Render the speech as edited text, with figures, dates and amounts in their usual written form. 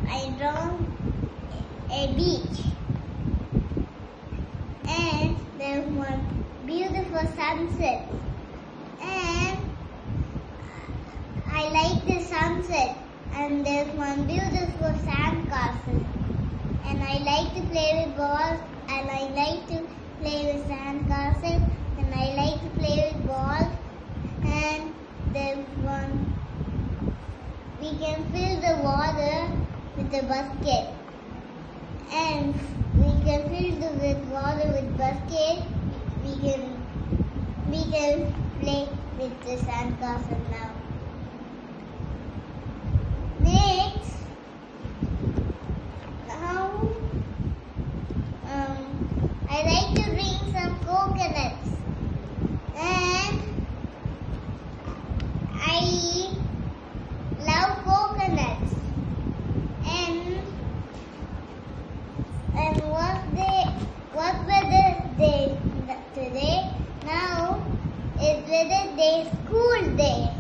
I drawn a beach, and there's one beautiful sunset, and I like the sunset, and there's one beautiful sand castle, and I like to play with balls, and I like to play with sand castle, and I like to play with balls, and there's one, we can fill the water with a basket, and we can fill the water with basket, we can play with the sand castle now. Next, now I like to drink some coconuts, and I love coconuts. And what weather day today? Now it's weather day, school day.